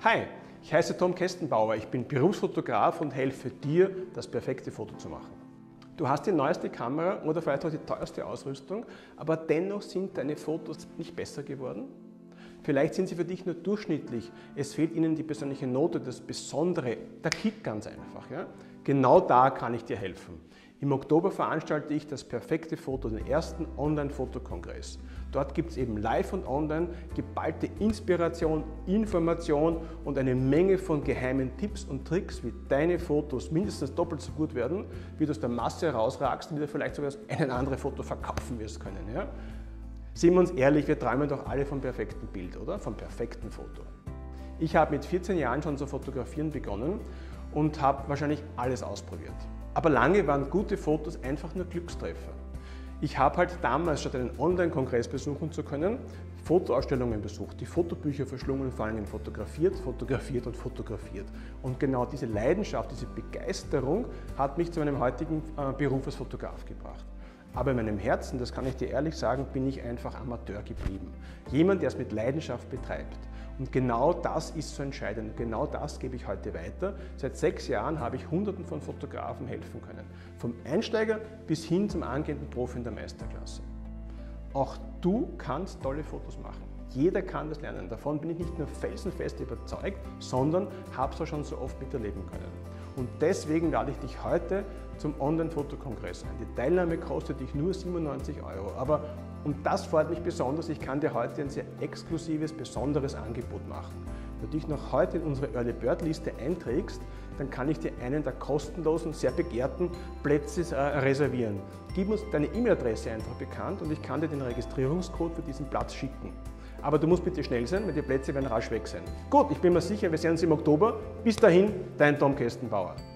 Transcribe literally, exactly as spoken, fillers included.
Hi, ich heiße Tom Kestenbauer, ich bin Berufsfotograf und helfe dir, das perfekte Foto zu machen. Du hast die neueste Kamera oder vielleicht auch die teuerste Ausrüstung, aber dennoch sind deine Fotos nicht besser geworden? Vielleicht sind sie für dich nur durchschnittlich, es fehlt ihnen die persönliche Note, das Besondere, der Kick ganz einfach. Ja? Genau da kann ich dir helfen. Im Oktober veranstalte ich das perfekte Foto, den ersten Online-Fotokongress. Dort gibt es eben live und online geballte Inspiration, Information und eine Menge von geheimen Tipps und Tricks, wie deine Fotos mindestens doppelt so gut werden, wie du aus der Masse herausragst und wie du vielleicht sogar ein anderes Foto verkaufen wirst können. Ja? Seien wir uns ehrlich, wir träumen doch alle vom perfekten Bild, oder? Vom perfekten Foto. Ich habe mit vierzehn Jahren schon zu fotografieren begonnen und habe wahrscheinlich alles ausprobiert. Aber lange waren gute Fotos einfach nur Glückstreffer. Ich habe halt damals, statt einen Online-Kongress besuchen zu können, Fotoausstellungen besucht, die Fotobücher verschlungen und vor allem fotografiert, fotografiert und fotografiert. Und genau diese Leidenschaft, diese Begeisterung hat mich zu meinem heutigen Beruf als Fotograf gebracht. Aber in meinem Herzen, das kann ich dir ehrlich sagen, bin ich einfach Amateur geblieben. Jemand, der es mit Leidenschaft betreibt. Und genau das ist so entscheidend. Genau das gebe ich heute weiter. Seit sechs Jahren habe ich Hunderten von Fotografen helfen können. Vom Einsteiger bis hin zum angehenden Profi in der Meisterklasse. Auch du kannst tolle Fotos machen. Jeder kann das lernen. Davon bin ich nicht nur felsenfest überzeugt, sondern habe es auch schon so oft miterleben können. Und deswegen lade ich dich heute zum Online-Fotokongress ein. Die Teilnahme kostet dich nur siebenundneunzig Euro. Aber und das freut mich besonders, ich kann dir heute ein sehr exklusives, besonderes Angebot machen. Wenn du dich noch heute in unsere Early Bird Liste einträgst, dann kann ich dir einen der kostenlosen, sehr begehrten Plätze äh, reservieren. Gib uns deine E-Mail-Adresse einfach bekannt und ich kann dir den Registrierungscode für diesen Platz schicken. Aber du musst bitte schnell sein, weil die Plätze werden rasch weg sein. Gut, ich bin mir sicher, wir sehen uns im Oktober. Bis dahin, dein Tom Kestenbauer.